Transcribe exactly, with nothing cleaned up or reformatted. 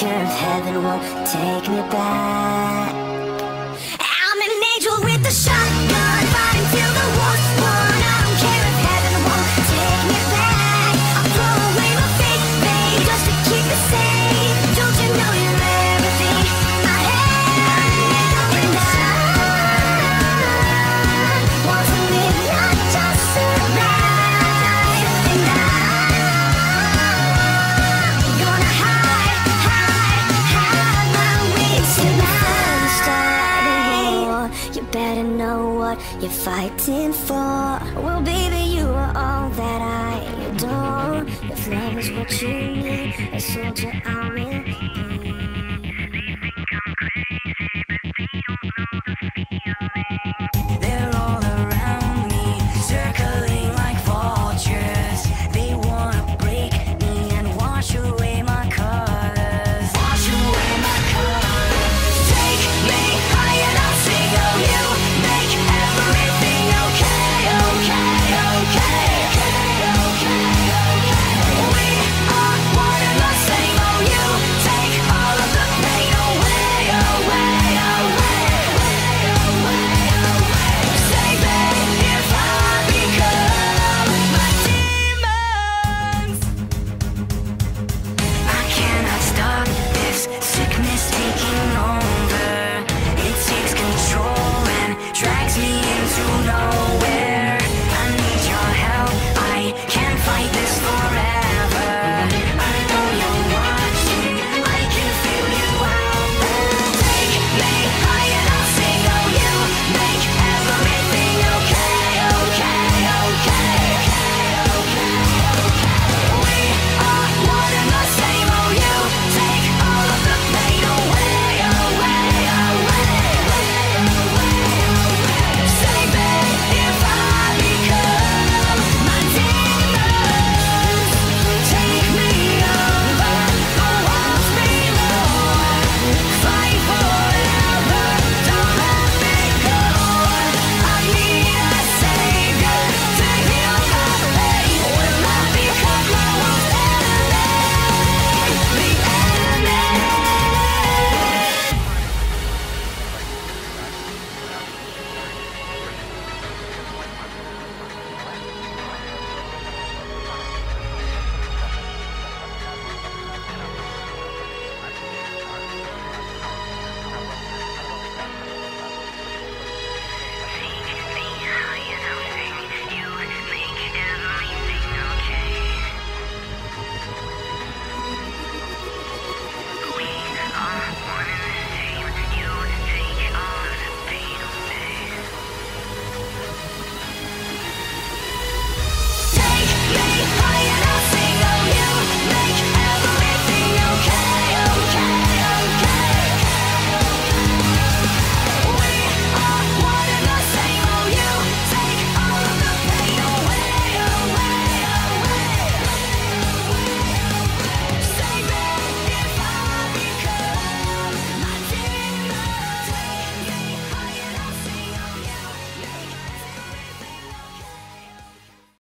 care if heaven won't take me back. I'm an angel with a shotgun, fighting till the war's won. I don't care if heaven won't take me back. I'll throw away my faith, babe, just to keep it safe. Don't you know you're everything I have? And I want to live, not just survive. And I'm gonna hide, hide, hide my wings tonight. Start a war, you better know what you're fighting for. Well, baby, you are all that I adore. If love is what you need, a soldier I'm in